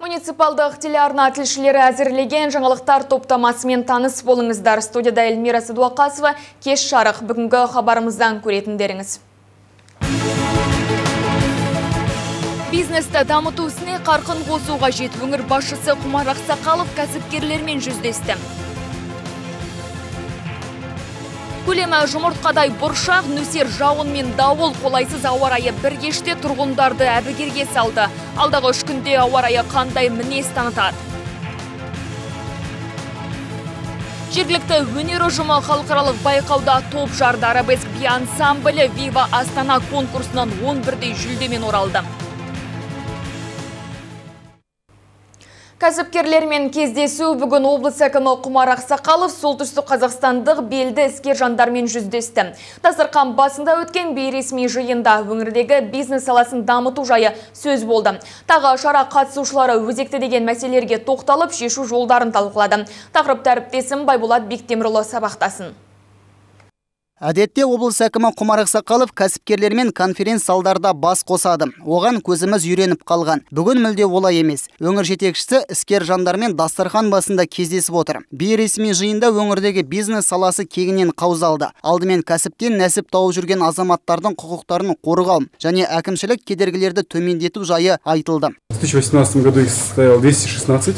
Муниципалдық телеарна тілшілері әзірлеген жаңалықтар топтамасымен таныс болыңыздар. Студияда Эльмира Садуақасова, кеш жарық, бүгінгі хабарымыздан көретіндеріңіз. Бизнесті дамыту ісіне қарқын қосуға жет. Өңір басшысы Құмар Ақсақалов кәсіпкерлермен жүздесті. Көлемі жұмыртқадай бұршақ, нөсер жауын мен дауыл, қолайсыз ауа райы бір кеште тұрғындарды әбігерге салды. Алдағы 3 күнде ауа райы қандай мінез танытады? Жергілікті өнер ұжымы халықаралық байқауда топ жарды. Арабеск би ансамблі Viva Астана конкурсынан 11-дей жүлдемен оралды. Кәсіпкерлермен кездесу бүгін облыс әкімі Құмар Ақсақалов солтүстік қазақстандық белді іскер жандармен жүздесті. Дастархан басында өткен бейресми жиында өңірдегі бизнес саласын дамыту жайы сөз болды. Тағы шара қатысушылары өзекті деген мәселелерге тоқталып, шешу жолдарын талқылады. Тақырыпты әріптесім Байболат Бектемірұлы сабақтасын. Әдетте облыс әкімі Құмар Ақсақалов кәсіпкерлермен конференц-залдарда бас қосады. Оған көзіміз үйреніп қалған. Бүгін мүлде олай емес. Өңір жетекшісі іскер жандармен дастархан басында кездесіп отыр. Бейресми жиында өңірдегі бизнес саласы кеңінен қаузалды. Алдымен кәсіптен нәсіп тауып жүрген азаматтардың құқықтарын қорғау және әкімшілік кедергілерді төмендету жайы айтылды. В 2018 году их состояло 216.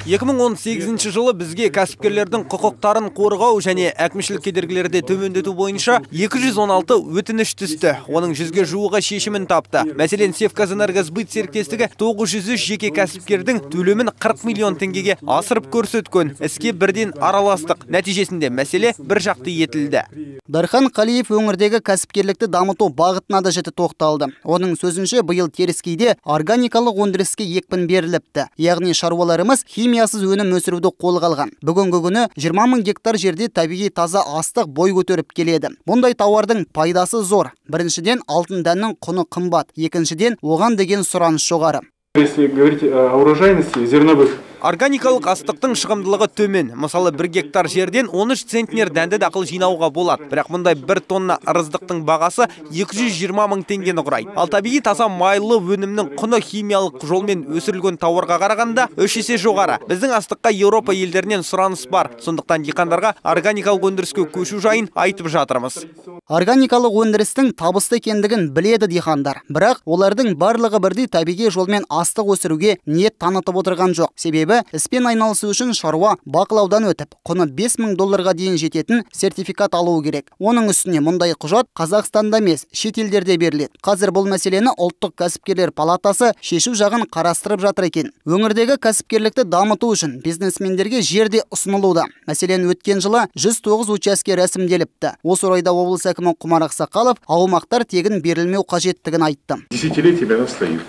2018 жылы бізге кәсіпкерлердің құқықтарын қорғау және әкімшілік кедергілерді төмендету бойынша 216 өтініш түсті. Оның 100-ге жуығы шешімін тапты. Мәселен, Севказэнергосбыт серіктестігі 903 жеке кәсіпкердің төлемін 40 миллион теңгеге асырып көрсеткен. Іске бірден араластық. Нәтижесінде мәселе бір жақты етілді. Дархан Қалиев өңірдегі кәсіпкерлікті дамыту бағытына да жіті тоқталды. Оның сөзінше, биыл Теріскейде органикалық өндіріске екпін беріліпті. Яғни шаруаларымыз химиясыз өнім өсіруді қолға алған. Бүгінгі күні 20 мың гектар жерде табиғи таза астық бой көтеріп келеді. Бұндай тауардың пайдасы зор. Біріншіден, алтын дәннің құны қымбат. Екіншіден, оған деген сұраныс жоғары. Если говорить о урожайности зерновых, Органикалық астықтың шығымдылығы төмен. Мысалы, 1 гектар жерден 13 центнер дәнді дақыл жинауға болады. Бірақ мұндай 1 тонна ырыздықтың бағасы 220 мың теңгені құрайды. Ал табиғи таза майлы өнімнің құны химиялық жолмен өсірілген тауарға қарағанда 3 есе жоғары. Біздің астыққа Еуропа елдерінен сұраныс бар. Сондықтан диқандарға органикалық өндіріске көшу жайын айтып жатырмыз. Органикалық өндірістің табысты екендігін біледі диқандар. Бірақ олардың барлығы бірдей табиғи жолмен астық өсіруге ниет танытып отырған жоқ. Себебі іспен айналысу үшін шаруа бақылаудан өтіп, құны $5000 дейін жететін сертификат алуы керек. Оның үстіне мұндай құжат Қазақстанда емес, шет елдерде беріледі. Қазір бұл мәселені ұлттық кәсіпкерлер палатасы шешу жағын қарастырып жатыр екен. Өңірдегі кәсіпкерлікті дамыту үшін бизнесмендерге жерде ұсынылуда. Мәселен, өткен жылы 109 учаске рәсімделіпті. Осы орайда облыс әкімі Құмар Ақсақалов аумақтар тегін берілмеу қажеттігін айтты. десятилетиями стоит.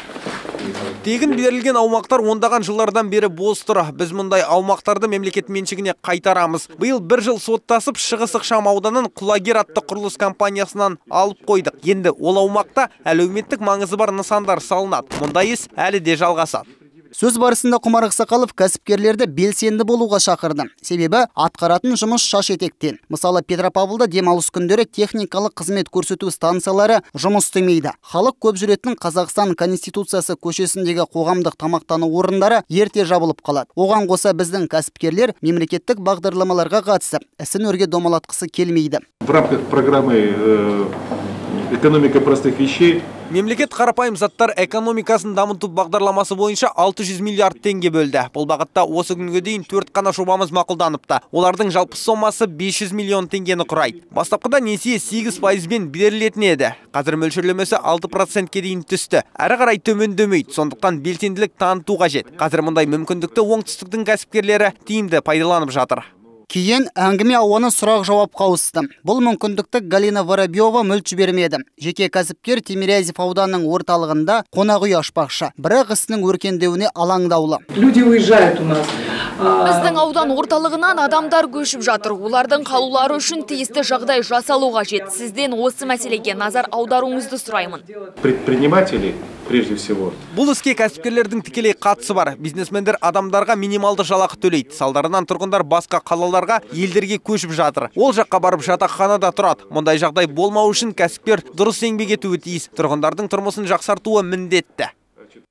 Тегін берілген аумақтар ондаған жылдардан бері бос тұр. Біз мұндай аумақтарды мемлекет меншігіне қайтарамыз. Биыл 1 жыл соттасып, Шығыс Ықшам ауданын Құлагер атты құрылыс компаниясынан алып қойдық. Енді ол аумақта әлеуметтік маңызы бар нысандар салынады. Мұндай іс әлі де жалғасады. Сөз барысында Құмар Ақсақалов кәсіпкерлерді белсенді болуға шақырды. Себебі атқаратын жұмыс шаш етектен. Мысалы, Петропавлда демалыс күндері техникалық қызмет көрсету станциялары жұмыс істемейді. Халық көп жүретін Қазақстан Конституциясы көшесіндегі қоғамдық тамақтану орындары ерте жабылып қалады. Оған қоса біздің кәсіпкерлер мемлекеттік бағдарламаларға қатысып, ісін өрге домалатқысы келмейді. В рамках программы экономика простых вещей Мемлекет қарапайым заттар экономикасын дамыту бағдарламасы бойынша 600 миллиард теңге бөлді. Бұл бағытта осы күнге дейін 4 қана жобамыз мақұлданыпты. Олардың жалпы сомасы 500 миллион теңгені құрайды. Бастапқыда несие 8%-бен берілетін еді. Қазір мөлшерлемесі 6%-ке дейін түсті. Әрі қарай төмендемейді. Сондықтан белсенділік таныту қажет. Қазір мұндай мүмкіндікті оңтүстіктің кәсіпкерлері тиімді пайдаланып жатыр. Кейін әңгіме ауаны сұрақ-жауап қауысты. Бұл мүмкіндікті Галина Воробьева мүлт жібермеді. Жеке кәсіпкер Тимирязев ауданының орталығында қонақ үй ашпақшы. Бірақ ісінің өркендеуіне алаңдаулы. Люди уезжают у нас. Біздің аудан орталығынан адамдар көшіп жатыр. Олардың қалулары үшін тиісті жағдай жасалу қажет. Сізден осы мәселеге назар аударуыңызды сұраймын. Предприниматели, прежде всего. Бұл іске кәсіпкерлердің тікелей қатысы бар. Бизнесмендер адамдарға минималды жалақы төлейді. Салдарынан тұрғындар басқа қалаларға, елдерге көшіп жатыр. Ол жаққа барып жатақханада тұрады. Мұндай жағдай болмау үшін кәсіпкер дұрыс еңбек етуі тиіс. Тұрғындардың тұрмысын жақсартуы міндетті.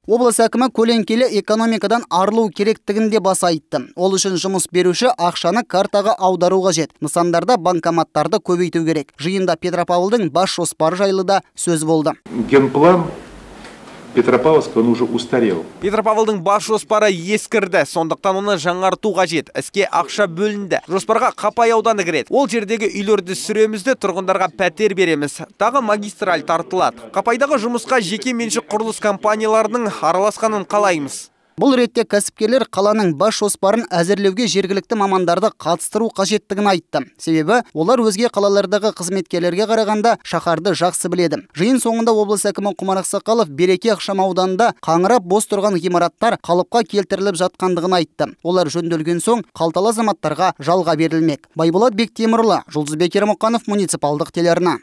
Облыс әкімі көлеңкелі экономикадан арылу керектігін де баса айтты. Ол үшін жұмыс беруші ақшаны картаға аудару қажет. Нысандарда банкоматтарды көбейту керек. Жиында Петропавлдың бас жоспары жайлы да сөз болды. Генплан Петропавловска, он уже устарел. Петропавлдың бас жоспары ескірді, сондықтан оны жаңарту қажет. Іске ақша бөлінді. Жоспарға Қапай ауданы кіреді. Ол жердегі үйлерді сүремізді, тұрғындарға пәтер береміз. Тағы магистраль тартылады. Қапайдағы жұмысқа жеке меншік құрылыс компанияларының араласқанын қалаймыз. Бұл ретте кәсіпкерлер қаланың бас жоспарын әзірлеуге жергілікті мамандарды қатыстыру қажеттігін айтты. Себебі олар өзге қалалардағы қызметкерлерге қарағанда шаһарды жақсы біледі. Жиын соңында облыс әкімі Құмар Ақсақалов Береке ықшамауданында қаңырап бос тұрған ғимараттар қалыпқа келтіріліп жатқандығын айтты. Олар жөнделген соң қалталы азаматтарға жалға берілмек. Байболат Бектемірлі, Жұлдызбек Ермұқанов, муниципалдық телеарна.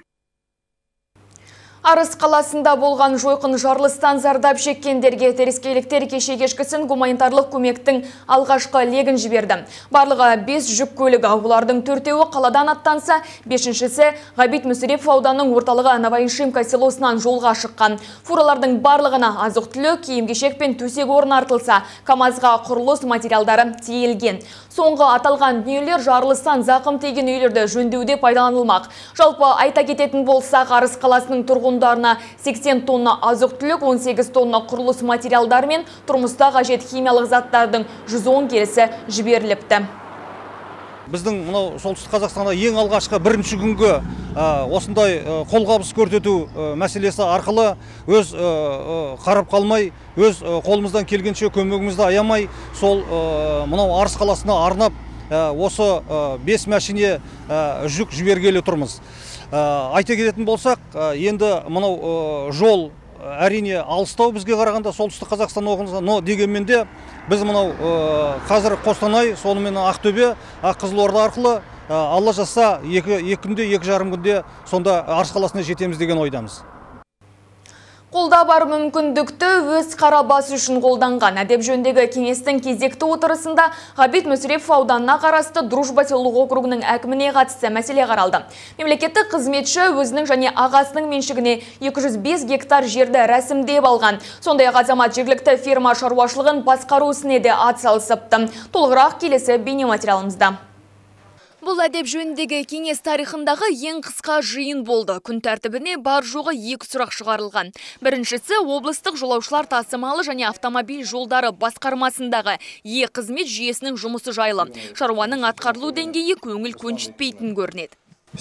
Арыс қаласында болған жойқын жарылыстан зардап шеккендерге теріскейліктер кеше кешкісін гуманитарлық көмектің алғашқы легін жіберді. Барлығы 5 жүк көлігі, олардың 4-еуі қаладан аттанса, 5-шісі Ғабит Мүсірепов ауданының орталығы Новоишимка селосынан жолға шыққан. Фуралардың барлығына азық-түлік, киім-кешек пен төсек орын артылса, КАМАЗға құрылыс материалдары тиелген. Соңғы аталған дүниелер жарылыстан зақым тиген үйлерді жөндеуде пайдаланылмақ. Жалпы айта кететін болсақ, Арыс қаласының тұрғындарына 80 тонна азық-түлік, 18 тонна құрылыс материалдар мен тұрмыста қажет химиялық заттардың 110 келісі жіберіліпті. Біздің мынау солтүстік Қазақстанда ең алғашқы бірінші күнгі осындай қолғабыс көрсету мәселесі арқылы өз қарап қалмай, өз қолымыздан келгенше көмегімізді аямай, сол мынау Арыс қаласына арнап осы 5 мәшине жүк жібергелі тұрмыз. Айта кететін болсақ, енді мынау жол әрине алыстау бізге қарағанда солтүстік Қазақстан облысына, но дегенмен де біз мынау қазір Қостанай, сонымен Ақтөбе, Қызылорда арқылы алла жазса 2 күнде, 2,5 күнде сонда Арыс қаласына жетеміз деген ойдамыз. Қолда бар мүмкіндікті өз қарабасы үшін қолданған. Әдеп жөніндегі кеңестің кезекті отырысында Ғабит Мүсірепов ауданына қарасты Дружба селолық округінің әкіміне қатысты мәселе қаралды. Мемлекеттік қызметші өзінің және ағасының меншігіне 205 гектар жерді рәсімдеп алған. Сондай-ақ азамат жергілікті ферма шаруашылығын басқару ісіне де атсалысыпты. Толығырақ келесі бейнематериалымызда. Бұл әдеп жөніндегі кеңес тарихындағы ең қысқа жиын болды. Күн тәртібіне бар жоғы 2 сұрақ шығарылған. Біріншісі облыстық жолаушылар тасымалы және автомобиль жолдары басқармасындағы қызмет жүйесінің жұмысы жайлы. Шаруаның атқарылу деңгейі көңіл көншітпейтін көрінеді.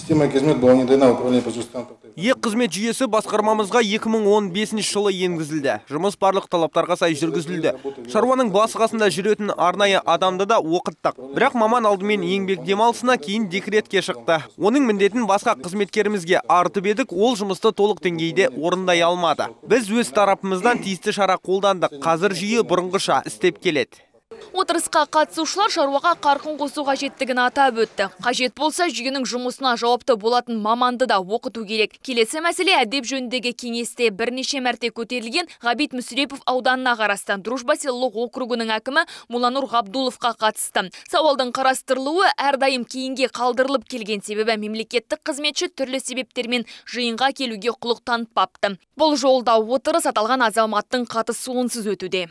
Қызмет жүйесі басқармамызға 2015 жылы енгізілді. Жұмыс барлық талаптарға сай жүргізілді. Шаруаның басқасында жүретін арнайы адамды да оқыттық. Бірақ маман алдымен еңбек демалысына, кейін декретке шықты. Оның міндетін басқа қызметкерімізге артып едік, ол жұмысты толық деңгейде орындай алмады. Біз өз тарапымыздан тиісті шара қолдандық. Қазір жүйе бұрынғыша істеп келеді. Отырысқа қатысушылар шаруаға қарқын қосу қажеттігін атап өтті. Қажет болса жүйенің жұмысына жауапты болатын маманды да оқыту керек. Келесі мәселе әдеп жөніндегі кеңесте бірнеше мәрте көтерілген Ғабит Мүсірепов ауданына қарасты Дружба селолық округінің әкімі Муланур Ғабдуловқа қатысты. Сауалдың қарастырылуы әрдайым кейінге қалдырылып келген, себебі мемлекеттік қызметші түрлі себептермен жиынға келуге құлық танытпапты. Бұл жолда отырыс аталған азаматтың қатысуынсыз өтуде.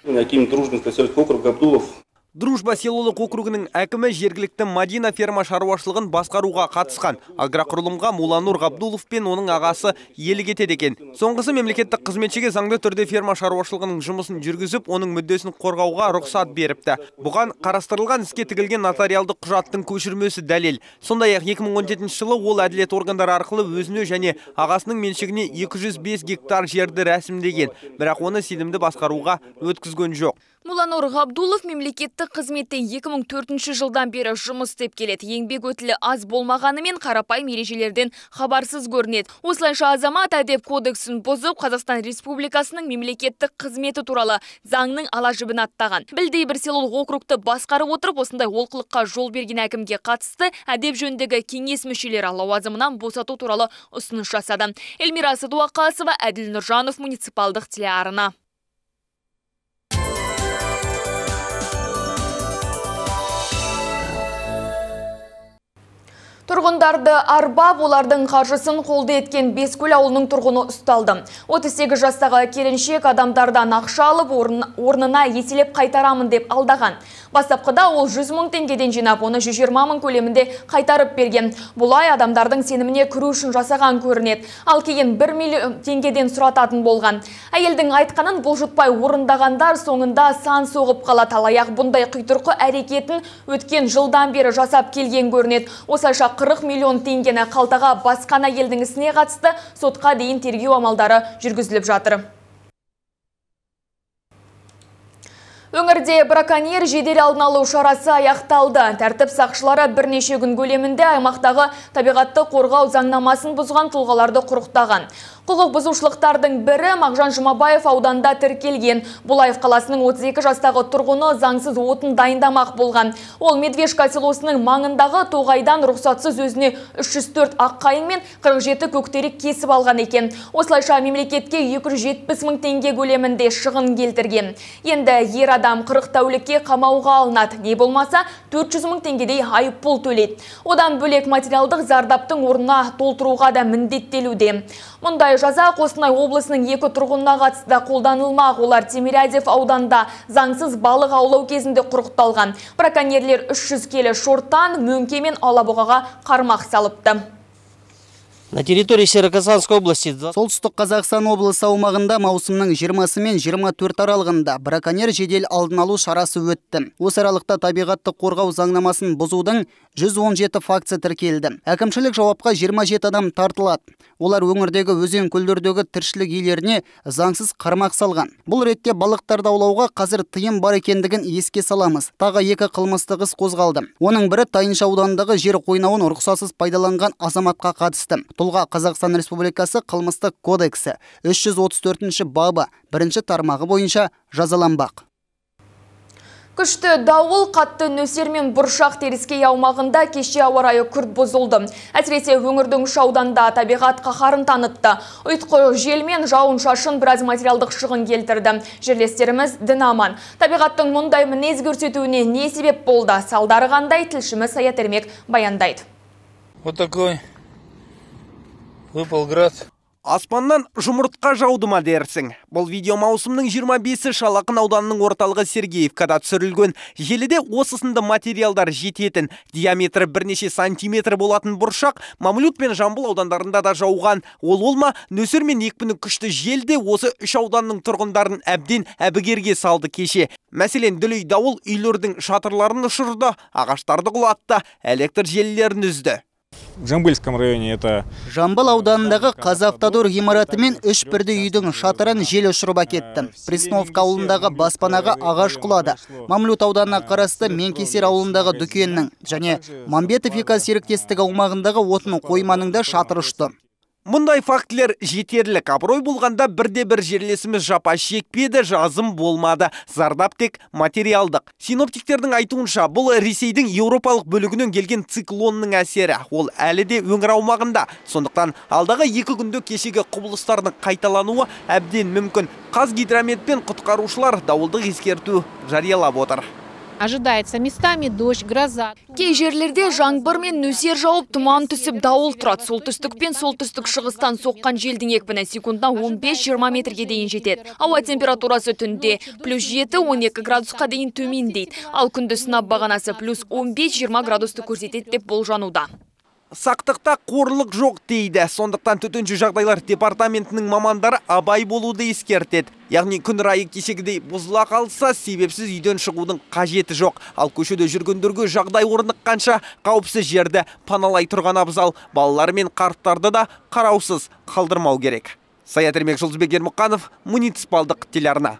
Дружба селолық округінің әкімі жергілікті Мадина ферма шаруашылығын басқаруға қатысқан. Агроқұрылымға Муланур Ғабдулов пен оның ағасы иелік етеді екен. Соңғысы мемлекеттік қызметшіге заңды түрде ферма шаруашылығының жұмысын жүргізіп, оның мүддесін қорғауға рұқсат беріпті. Бұған қарастырылған іске тігілген нотариалды құжаттың көшірмесі дәлел. Сондай-ақ 2017 жылы ол әділет органдары арқылы өзіне және ағасының меншігіне 205 гектар жерді рәсімдеген, бірақ оны сенімді басқаруға өткізген жоқ. Муланур Ғабдулов мемлекеттік қызметте 2004 жылдан бері жұмыс істеп келеді. Еңбек өтілі аз болмағанымен қарапайым ережелерден хабарсыз көрінеді. Осылайша азамат әдеп кодексін бұзып, Қазақстан Республикасының мемлекеттік қызметі туралы заңның ала жібін аттаған. Білдей бір селолық округты басқарып отырып, осындай олқылыққа жол берген әкімге қатысты әдеп жөніндегі кеңес мүшелері лауазымынан босату туралы ұсыныс жасады. Эльмира Садуақасова, Әділ Нұржанов, муниципалдық телеарна. Тұрғындарды арбап, олардың қаржысын қолды еткен Бескөл ауылының тұрғыны ұсталды. 38 жастағы келіншек адамдардан ақша алып, орнына еселеп қайтарамын деп алдаған. Бастапқыда ол 100 мың теңгеден жинап, оны 120 мың көлемінде қайтарып берген. Бұлай адамдардың сеніміне кіру үшін жасаған көрінеді. Ал кейін 1 миллион теңгеден сұрататын болған. Әйелдің айтқанын бұлжытпай орындағандар соңында сан соғып қалады. Алаяқ бұндай құйтырқы әрекетін өткен жылдан бері жасап келген көрінеді. Осылайша 40 миллион теңгені қалтаға басқан әйелдің ісіне қатысты сотқа дейін тергеу амалдары жүргізіліп жатыр. Өңірде браконьер жедел алдын алу шарасы аяқталды. Тәртіп сақшылары бірнеше күн көлемінде аймақтағы табиғатты қорғау заңнамасын бұзған тұлғаларды құрықтаған. Құқық бұзушылықтардың бірі Мағжан Жұмабаев ауданда тіркелген. Бұлаев қаласының 32 жастағы тұрғыны заңсыз отын дайындамақ болған. Ол Медвежка селосының маңындағы тоғайдан рұқсатсыз өзіне 304 аққайың мен 47 көктерек кесіп алған екен. Осылайша мемлекетке 270 мың теңге көлемінде шығын келтірген. Енді ер адам 40 тәулікке қамауға алынады. Не болмаса 400 мың теңгедей айыппұл төлейді. Одан бөлек материалдық зардаптың орнына толтыруға да міндеттелуде. Мұндай жаза Қостанай облысының 2 тұрғынына қатысты қолданылмақ. Олар Тимирязев ауданда заңсыз балық аулау кезінде құрықталған. Браконьерлер 300 келі шорттан, мөңке мен алабұғаға қармақ салыпты. На территории Северо-Казахстанской области Солтүстік Қазақстан облысы аумағында маусымның 20 мен 24 аралығында браконьер жедел алдын алу шарасы өтті. Осы аралықта табиғатты қорғау заңнамасын бұзудың 117 фактісі тіркелді. Әкімшілік жауапқа 27 адам тартылады. Олар өңірдегі өзен көлдердегі тіршілік иелеріне заңсыз қармақ салған. Бұл ретте балықтарды аулауға қазір тыйым бар екендігін еске саламыз. Тағы 2 қылмыстық іс қозғалды. Оның бірі Тайынша ауданындағы жер қойнауын рұқсатсыз пайдаланған азаматқа қатысты. Тұлға Қазақстан Республикасы қылмыстық кодексі 334 бабы 1 тармағы бойынша жазаланбақ. Күшті дауыл қатты нөсер мен бұршақ теріскей аумағында кеше ауа райы күрт бұзылды. Әсіресе өңірдің үш ауданда табиғат қаһарын танытты. Ұйытқы жел мен жауын шашын біраз материалдық шығын келтірді. Жерлестеріміз дін аман. Табиғаттың мұндай мінез көрсетуіне не себеп болды? Салдары қандай? Тілшіміз Саят Ермек баяндайды. Вот такой выпал град. Аспаннан жұмыртқа жауды ма дерсің? Бұл видео маусымның 25-і Шалақын ауданының орталығы Сергеевкада түсірілген. Желіде осысында материалдар жететін. Диаметрі бірнеше сантиметр болатын бұршақ Мамлют пен Жамбыл аудандарында да жауған. Ол ма нөсер мен екпіні күшті желде осы үш ауданның тұрғындарын әбден әбігерге салды кеше. Мәселен, дүлей дауыл үйлердің шатырларын ұшырды, ағаштарды құлатты, электр желілерін үзді. В Жамбыльском районе это... Жамбыл ауданындағы Қазавтодор ғимараты мен 3 бірді үйдің шатырын жел ұшырып әкетті. Пресновка ауылындағы баспанаға ағаш құлады. Мамлют ауданына қарасты Менкесер ауылындағы дүкеннің және Мамбетов Ека серіктестігі аумағындағы отын қойманың да шатыры ұшты. Мұндай фактілер жетерлік. Абырой болғанда бірде-бір жерлесіміз жапа шекпеді, жазым болмады. Зардап тек материалдық. Синоптиктердің айтуынша, бұл Ресейдің еуропалық бөлігінен келген циклонның әсері. Ол әлі де өңір аумағында. Сондықтан алдағы 2 күнде кешегі құбылыстардың қайталануы әбден мүмкін. Қазгидромет пен құтқарушылар дауылдық ескерту жариялап отыр. Ожидается местами дождь, гроза. Кей жерлерде жаңбыр мен нөсер жауып, тұман түсіп дауыл тұрады. Солтүстік пен солтүстік шығыстан соққан желдің екпіні секундына 15-20 метрге дейін жетеді. Ауа температурасы түнде +7-12 градусқа дейін төмендейді. Ал күндіз сынап бағанасы +15-20 градусты көрсетеді деп болжануда. Сақтықта қорлық жоқ дейді. Сондықтан төтенше жағдайлар департаментінің мамандары абай болуды ескертеді. Яғни күн райы кешегідей бұзыла қалса, себепсіз үйден шығудың қажеті жоқ. Ал көшеде жүргендерге жағдай орныққанша қауіпсіз жерді паналай тұрған абзал. Балалар мен қарттарды да қараусыз қалдырмау керек. Саят Ермек, Жұлдызбек Ермұқанов, муниципалдық телеарна.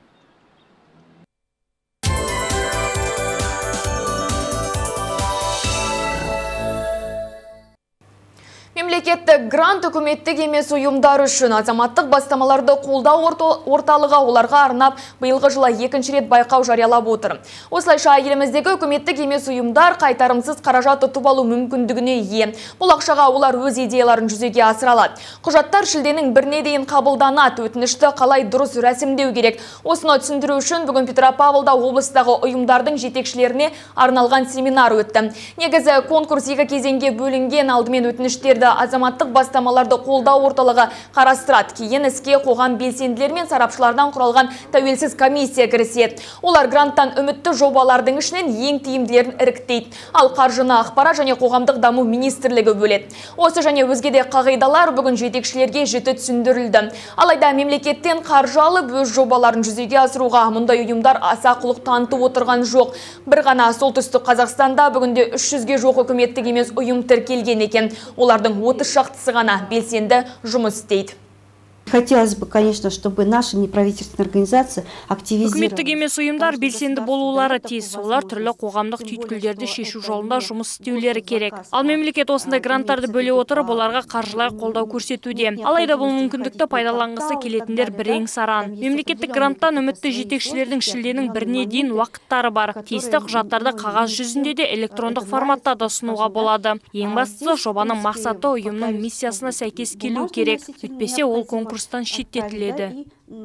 Мемлекеттік грант үкіметтік емес ұйымдар үшін азаматтық бастамаларды қолдау орталығы оларға арнап биылғы жылы екінші рет байқау жариялап отыр. Осылайша еліміздегі үкіметтік емес ұйымдар қайтарымсыз қаражат ұтып алу мүмкіндігіне ие. Бұл ақшаға олар өз идеяларын жүзеге асыра алады. Құжаттар шілденің 1-не дейін қабылданады. Өтінішті қалай дұрыс рәсімдеу керек. Осыны түсіндіру үшін бүгін Петропавлда облыстағы ұйымдардың жетекшілеріне арналған семинар өтті. Негізі конкурс 2 кезеңге бөлінген. Алдымен өтініштерді азаматтық бастамаларды қолдау орталығы қарастырады. Кейін іске қоғам белсенділер мен сарапшылардан құралған тәуелсіз комиссия кіріседі. Олар гранттан үмітті жобалардың ішінен ең тиімділерін іріктейді. Ал қаржыны ақпарат және қоғамдық даму министрлігі бөледі. Осы және өзге де қағидалар бүгін жетекшілерге жіті түсіндірілді. Алайда мемлекеттен қаржы алып өз жобаларын жүзеге асыруға мұндай ұйымдар аса құлық танытып отырған жоқ. Бір ғана солтүстік Қазақстанда бүгінде 300-ге жоқ үкіметтік емес ұйым тіркелген екен. Олардың 30 шақтысы ғана белсенді жұмыс істейді. Хотелось бы, конечно, чтобы наши неправительственные организации активизировали. Үкіметтік емес ұйымдар белсенді болулары тиіс. Олар түрлі қоғамдық түйткілдерді шешу жолында жұмыс істеулері керек. Ал мемлекет осындай гранттарды бөле отырып, оларға қаржылай қолдау көрсетуде. Алайда бұл мүмкіндікті пайдаланғысы келетіндер бірең саран. Мемлекеттік гранттан үмітті жетекшілердің шілденің 1-не дейін уақыттары бар. Тиісті құжаттарды қағаз жүзінде де электрондық форматта да ұсынуға болады. Ең бастысы жобаның мақсаты ұйымның миссиясына сәйкес келу керек. Өйтпесе ол конкурстан шеттетіледі.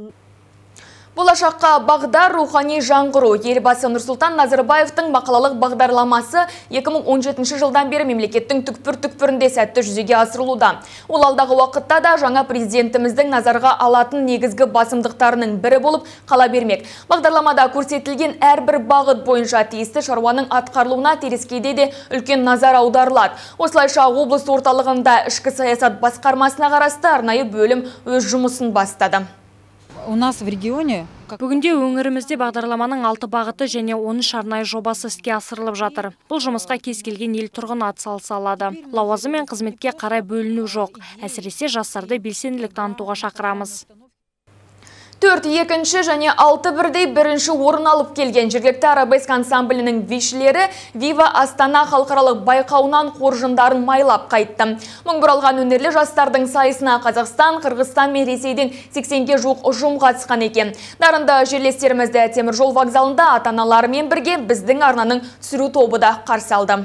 Болашаққа бағдар рухани жаңғыру. Елбасы Нұрсұлтан Назарбаевтың мақалалық бағдарламасы 2017 жылдан бері мемлекеттің түкпір-түкпірінде сәтті жүзеге асырылуда. Ол алдағы уақытта да жаңа президентіміздің назарға алатын негізгі басымдықтарының бірі болып қала бермек. Бағдарламада көрсетілген әрбір бағыт бойынша тиісті шаруаның атқарылуына теріскейде де үлкен назар аударылады. Осылайша облыс орталығында ішкі саясат басқармасына қарасты арнайы бөлім өз жұмысын бастады. У нас в регионе Бүгінде өңірімізде бағдарламаның 6 бағыты және 13 арнайы жобасы іске асырылып жатыр. Бұл жұмысқа кез келген ел тұрғын атсалыса алады. Лауазым мен қызметке қарай бөліну жоқ. Әсіресе жастарды белсенділік танытуға шақырамыз. 4 екінші және 6 бірдей бірінші орын алып келген жергілікті арабеск ансамблінің бишілері Вива Астана халықаралық байқауынан қоржындарын майлап қайтты. Мың бұралған өнерлі жастардың сайысына Қазақстан, Қырғызстан мен Ресейден 80-ге жуық ұжым қатысқан екен. Дарынды жерлестерімізді теміржол вокзалында ата-аналарымен бірге біздің арнаның түсіру тобы да қарсы алды.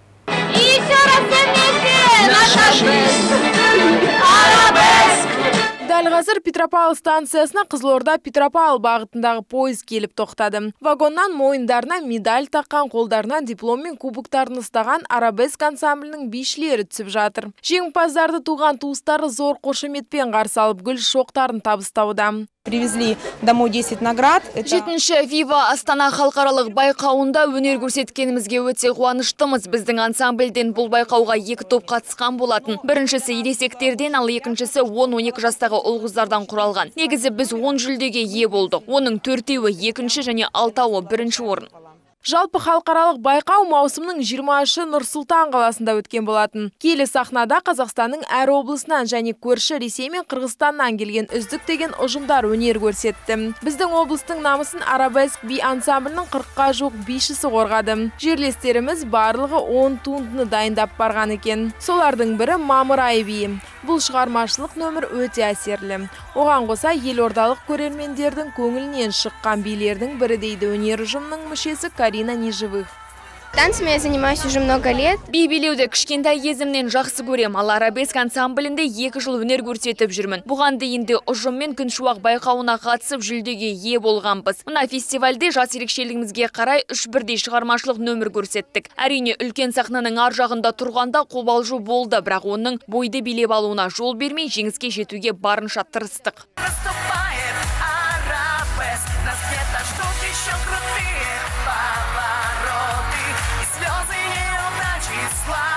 Дәл қазір Петропавл станциясына Қызылорда-Петропавл бағытындағы пойыз келіп тоқтады. Вагоннан мойындарына медаль таққан, қолдарынан диплом мен кубоктарын ұстаған арабеск ансамблінің бишілері түсіп жатыр. Жеңімпаздарды туған туыстары зор қошеметпен қарсы алып гүл шоқтарын табыстауда. Привезли домой 10 наград. 7-ші Вива Астана халықаралық байқауында өнер көрсеткенімізге өте қуаныштымыз. Біздің ансамбльден бұл байқауға 2 топ қатысқан болатын. Біріншісі ересектерден, ал екіншісі 10-12 жастағы ұл-қыздардан құралған. Негізі біз 10 жүлдеге ие болдық. Оның 4-еуі екінші және 6-ауы бірінші орын. Жалпы халықаралық байқау маусымның 20-шы Нұр-Сұлтан қаласында өткен болатын. Келі сахнада Қазақстанның әр облысынан және көрші Ресей мен Қырғызстаннан келген үздік деген ұжымдар өнер көрсетті. Біздің облыстың намысын арабеск би ансамблінің 40-қа жуық бишісі қорғады. Жерлестеріміз барлығы 10 туындыны дайындап барған екен. Солардың бірі Мамыр айы биі. Бұл шығармашылық нөмір өте әсерлі. Оған қоса елордалық көрермендердің көңілінен шыққан билердің бірі дейді өнер ұжымының мүшесі Карина Неживых. Танцами я занимаюсь уже много лет. Би билеуді кішкентай кезімнен жақсы көрем. Ал арабеск ансамблінде 2 жыл өнер көрсетіп жүрмін. Бұған дейінде ұжыммен күншуақ байқауына қатысып жүлдеге ие болғанбыз. Мына фестивальде жас ерекшелігімізге қарай 3 бірдей шығармашылық нөмір көрсеттік. Әрине үлкен сахнаның ар жағында тұрғанда қобалжу болды, бірақ оның бойды билеп алуына жол бермей жеңіске жетуге барынша тырыстық.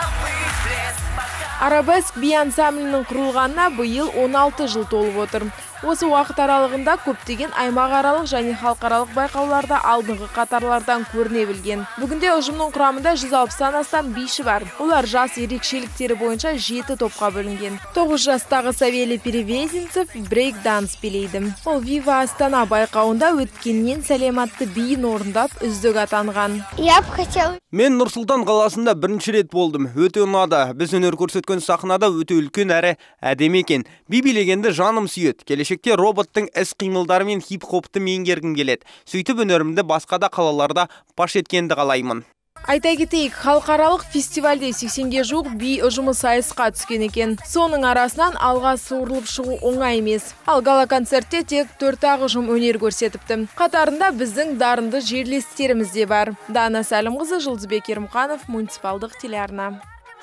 Арабеск би ансамблінің құрылғанына биыл 16 жыл толып отыр. Осы уақыт аралығында көптеген аймақаралық және халықаралық байқауларда алдыңғы қатарлардан көріне білген. Бүгінде ұжымның құрамында 160-тан астам биші бар. Олар жас ерекшеліктері бойынша 7 топқа бөлінген. 9 жастағы Савелий Перевезенцев брейк-данс билейді. Ол Viva Астана байқауында өткеннен сәлематты биін орындап үздік атанған. Мен Нұр-Сұлтан қаласында бірінші рет болдым. Өте ұнады. Біз өнер көрсеткен сахнада өте үлкен әрі әдемі екен. Би билегенді жаным сүйет. Келешекте роботтың іс-қимылдары мен хип-хопты меңгергім келеді. Сөйтіп өнерімді басқа да қалаларда паш еткенді қалаймын. Айта кетейік, халықаралық фестивальде 80-ге жуық би ұжымы сайысқа түскен екен. Соның арасынан алға суырылып шығу оңай емес. Ал гала-концертте тек 4 ұжым өнер көрсетіпті. Қатарында біздің дарынды жерлестеріміз де бар. Дана Сәлімқызы, Жұлдызбек Ермұханов, муниципалдық телеарна.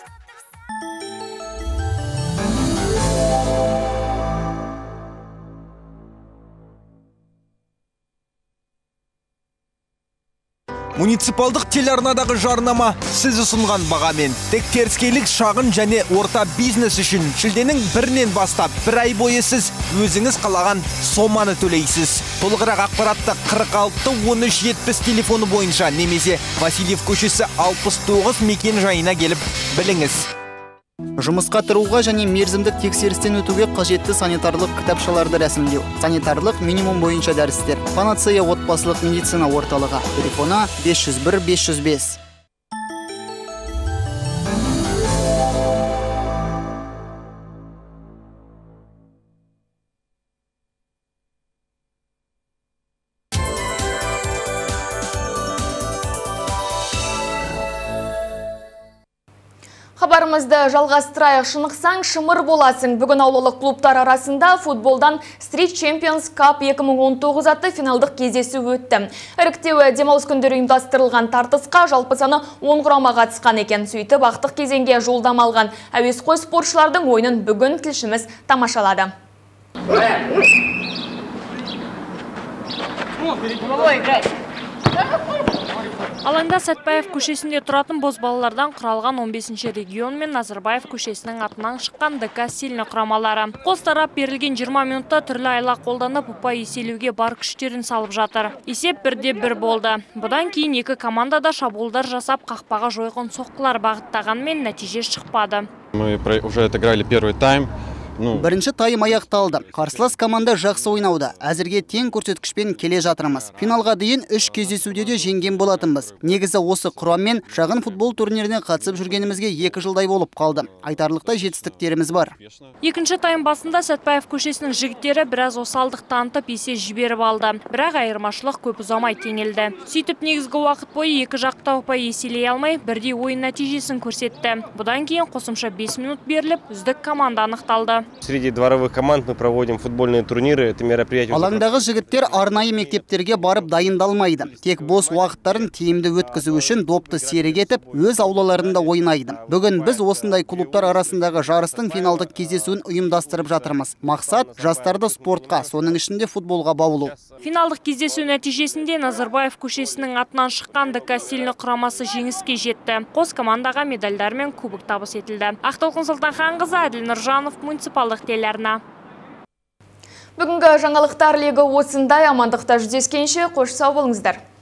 Муниципалдық телеарнадағы жарнама сіз ұсынған бағамен. Тек теріскейлік шағын және орта бизнес үшін шілденің 1-нен бастап 1 ай бойы сіз өзіңіз қалаған соманы төлейсіз. Толығырақ ақпаратты 46-1370 телефоны бойынша немесе Васильев көшесі 69 мекен жайына келіп біліңіз. Жұмысқа тұруға және мерзімдік тексерістен өтуге қажетті санитарлық кітапшаларды рәсімдеу. Санитарлық минимум бойынша дәрістер. Панацея отбасылық медицина орталығы. Телефона 501-505. Хабарымызды жалғастырайық. Шынықсаң шымыр боласың. Бүгін аулалық клубтар арасында футболдан Street Champions Cup 2019 атты финалдық кездесу өтті. Іріктеуі демалыс күндері ұйымдастырылған тартысқа жалпы саны 10 құрама қатысқан екен. Сөйтіп ақтық кезеңге жолдама алған әуесқой спортшылардың ойынын бүгін тілшіміз тамашалады. Алаңда Сәтбаев көшесінде тұратын бозбалалардан құралған 15-ші регион мен Назарбаев көшесінің атынан шыққан ДК Сильно құрамалары. Қос тарап берілген 20 минутта түрлі айла қолданып ұпай еселеуге бар күштерін салып жатыр. Есеп 1-1 болды. Бұдан кейін екі командада шабуылдар жасап қақпаға жойқын соққылар бағыттағанмен нәтиже шықпады. Мы уже отыграли первый тайм. Бірінші тайм аяқталды. Қарсылас команда жақсы ойнауда. Әзірге тең көрсеткішпен келе жатырмыз. Финалға дейін 3 кездесуде де жеңген болатынбыз. Негізі осы құраммен шағын футбол турниріне қатысып жүргенімізге 2 жылдай болып қалды. Айтарлықтай жетістіктеріміз бар. Екінші тайм басында Сәтбаев көшесінің жігіттері біраз осалдық танытып есе жіберіп алды. Бірақ айырмашылық көп ұзамай теңелді. Сөйтіп негізгі уақыт бойы екі жақта ұпай еселей алмай, бірдей ойын нәтижесін көрсетті. Бұдан кейін қосымша 5 минут беріліп, үздік команда анықталды. Среди дворовых команд мы проводим футбольные турниры. Это мероприятие. Алаңдағы жігіттер арнайы мектептерге барып дайындалмайды. Тек бос уақыттарын тиімді өткізу үшін допты серік етіп, өз аулаларында ойнайды. Бүгін біз осындай клубтар арасындағы жарыстың финалдық кездесуін ұйымдастырып жатырмыз. Мақсат жастарды спортқа, соның ішінде футболға баулу. Финалдық кездесу нәтижесінде Назарбаев көшесінің атынан шыққан ДК Сильно құрамасы жеңіске жетті. Қос командаға медальдар мен кубок табыс етілді. Ақтолқын Сұлтанханқызы, Әділ Нұржанов, муниципалдық телеарна. Бүгінгі жаңалықтар легі осындай. Амандықта жүздескенше қош сау болыңыздар.